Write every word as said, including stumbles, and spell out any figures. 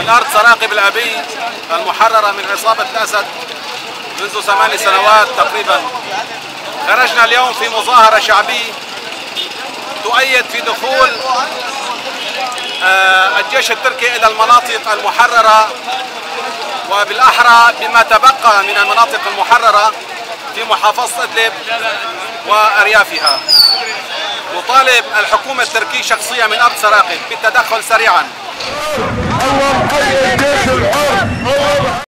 من أرض سراقب الأبي المحررة من عصابة الأسد منذ ثمان سنوات تقريبا. خرجنا اليوم في مظاهرة شعبية تؤيد في دخول الجيش التركي إلى المناطق المحررة، وبالأحرى بما تبقى من المناطق المحررة في محافظة إدلب وأريافها. نطالب الحكومة التركية شخصيا من أرض سراقب بالتدخل سريعا.